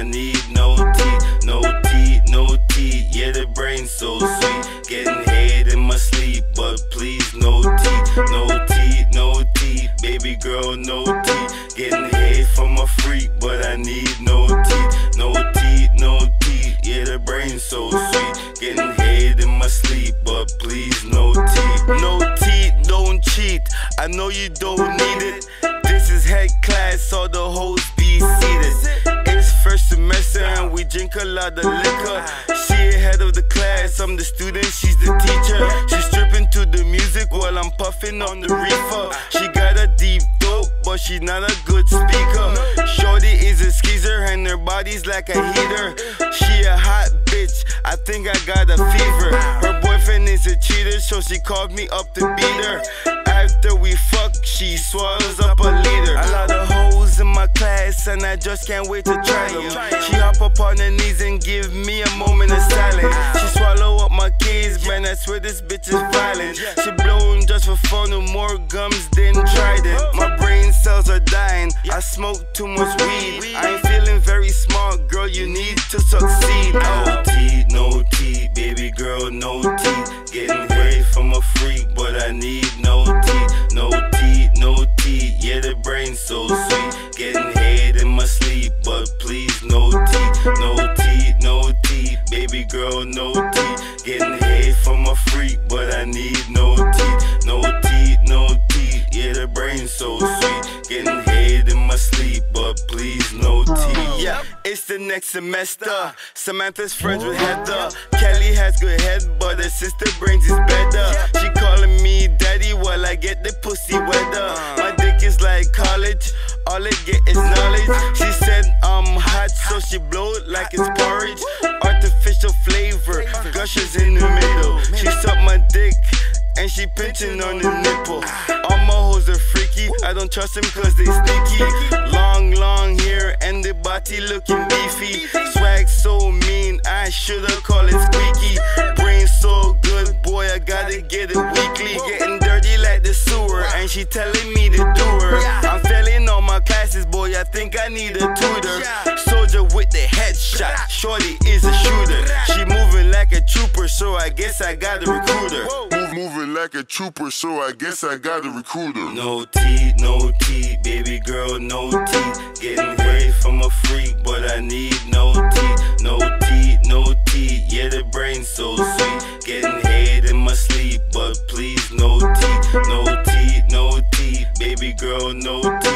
need no teeth, no teeth, no teeth. Yeah, the brain's so sweet, getting head in my sleep, but please no teeth, no teeth, no teeth. Baby girl, no teeth, getting head from a freak, but I need no teeth, no teeth, no teeth. Yeah, the brain's so sweet, getting head in my sleep, but please no teeth, no teeth, don't cheat. I know you don't need it. This is head class, all the hoes be seated. It's first semester and we drink a lot of liquor. She ahead of the class, I'm the student, she's the teacher. She's stripping to the music while I'm puffing on the reefer. She got a deep throat, but she's not a good speaker. Shorty is a skeezer and her body's like a heater. She a hot bitch, I think I got a fever. Her boyfriend is a cheater, so she called me up to beat her. After we fuck, she swallows up a liter. A lot of hoes in my class and I just can't wait to try them. She hop up on her knees and give me a moment of silence. She swallow up my kids, man, I swear this bitch is violent. She blowing just for fun with more gums than Trident. My brain cells are dying, I smoke too much weed. I ain't feeling very smart, girl, you need to succeed. No teeth, no teeth, baby girl, no teeth. Getting head from a freak, but I need no teeth, no teeth, no teeth. Yeah, the brain's so sweet, getting head in my sleep, but please no teeth, no teeth, no teeth. Baby girl, no teeth, getting head from a freak, but I need no teeth, no teeth, no teeth. Yeah, the brain's so sweet, getting head in my sleep, but please no teeth. Yeah, it's the next semester. Samantha's friends with Heather. Kelly has good head, but her sister brains is better. She calling me daddy while I get the pussy weather. My dick is like college, all I get is knowledge. She said I'm hot, so she blow it like it's porridge. Artificial flavor, gushers in the middle. She sucked my dick and she pinching on the nipple. All my hoes are freaky, I don't trust them cause they sneaky. Long hair and the body looking beefy. Swag so mean, I shoulda called it squeaky. Brain so good, boy, I gotta get it weekly. Getting dirty like the sewer, and she telling me to do her. I'm failing all my classes, boy, I think I need a tutor. Soldier with the headshot, shorty is a shooter. She moving like a trooper, so I guess I got a recruiter. Moving like a trooper, so I guess I got a recruiter. No teeth, baby girl, no teeth. Getting head from a freak, but I need no teeth, no teeth, no teeth. Yeah, the brain's so sweet, getting head in my sleep, but please no teeth, no teeth, no teeth. Baby girl, no teeth.